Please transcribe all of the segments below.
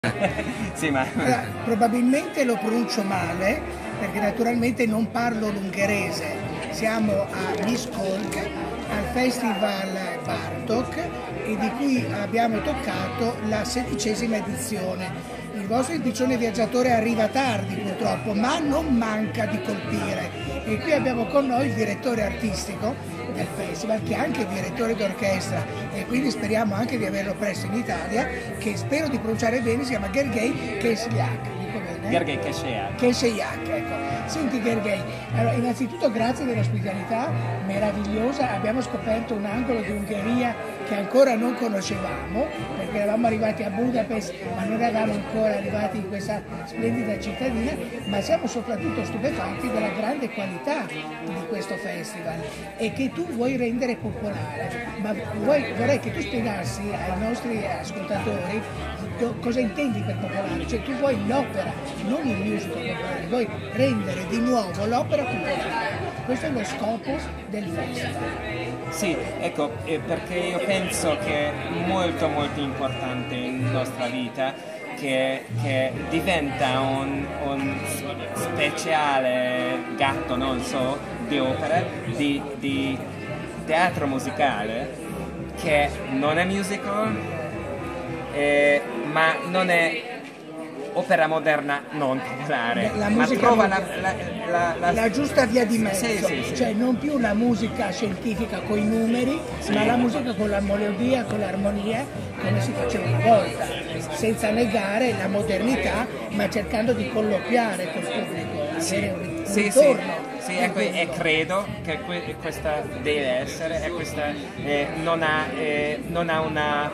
Sì, ma... Allora, probabilmente lo pronuncio male, perché naturalmente non parlo l'ungherese. Siamo a Miskolc, al Festival Bartók, e di cui abbiamo toccato la 16ª edizione. Il vostro impiccione viaggiatore arriva tardi purtroppo, ma non manca di colpire. E qui abbiamo con noi il direttore artistico del festival, che è anche direttore d'orchestra, e quindi speriamo anche di averlo presto in Italia, che spero di pronunciare bene. Si chiama Gergely Kesliak. Dico bene? Gergely Kesliak. Kesliak, ecco. Senti Gergely, allora, innanzitutto grazie dell'ospitalità meravigliosa. Abbiamo scoperto un angolo di Ungheria che ancora non conoscevamo, perché eravamo arrivati a Budapest ma non eravamo ancora arrivati in questa splendida cittadina, ma siamo soprattutto stupefatti della grande qualità di questo festival e che tu vuoi rendere popolare. Ma vorrei che tu spiegassi ai nostri ascoltatori cosa intendi per popolare, cioè tu vuoi l'opera, non il musical popolare, vuoi rendere di nuovo l'opera popolare. Questo è lo scopo del festival. Sì, ecco, perché io penso che è molto importante in nostra vita che diventa un speciale gatto, non so, di opere, di teatro musicale che non è musical, ma non è opera moderna non popolare, ma trova la giusta via di mezzo, sì. Cioè non più la musica scientifica con i numeri, sì, ma la musica con la melodia, con l'armonia, come si faceva una volta, senza negare la modernità, ma cercando di colloquiare col pubblico, avere un ritorno. Sì, ecco, e credo che questa deve essere, e questa non ha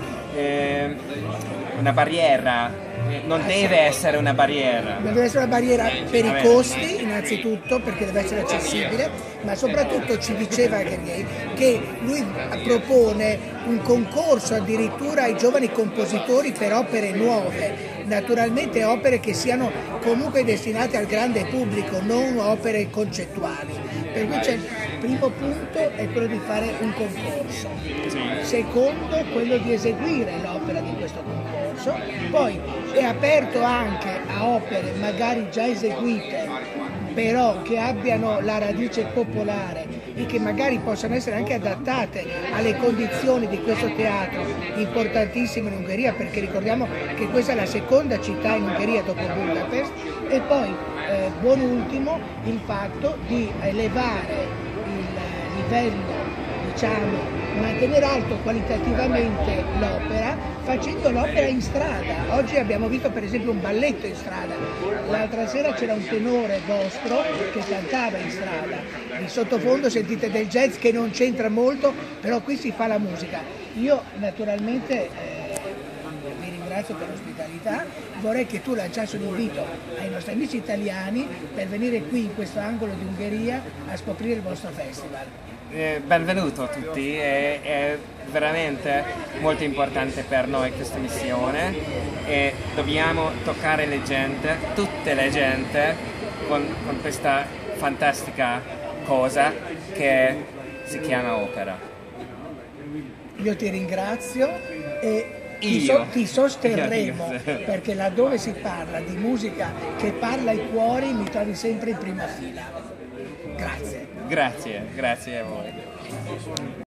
una barriera. Non deve essere una barriera. Deve essere una barriera per i costi, innanzitutto, perché deve essere accessibile, ma soprattutto ci diceva che lui propone un concorso addirittura ai giovani compositori per opere nuove, naturalmente opere che siano comunque destinate al grande pubblico, non opere concettuali. Per cui c'è il primo punto è quello di fare un concorso, secondo quello di eseguire l'opera di questo concorso, poi è aperto anche a opere magari già eseguite, però che abbiano la radice popolare e che magari possano essere anche adattate alle condizioni di questo teatro importantissimo in Ungheria, perché ricordiamo che questa è la seconda città in Ungheria dopo Budapest. E poi, buon ultimo, il fatto di elevare il livello, diciamo, mantenere alto qualitativamente l'opera, facendo l'opera in strada. Oggi abbiamo visto per esempio un balletto in strada, l'altra sera c'era un tenore vostro che cantava in strada, di sottofondo sentite del jazz che non c'entra molto, però qui si fa la musica. Io naturalmente vi ringrazio per l'ospitalità, vorrei che tu lanciassi un invito ai nostri amici italiani per venire qui in questo angolo di Ungheria a scoprire il vostro festival. Benvenuto a tutti, è veramente molto importante per noi questa missione e dobbiamo toccare le gente, tutte le gente, con questa fantastica cosa che si chiama opera. Io ti ringrazio e ti sosterremo, perché laddove si parla di musica che parla ai cuori mi trovi sempre in prima fila. Grazie. Grazie a voi.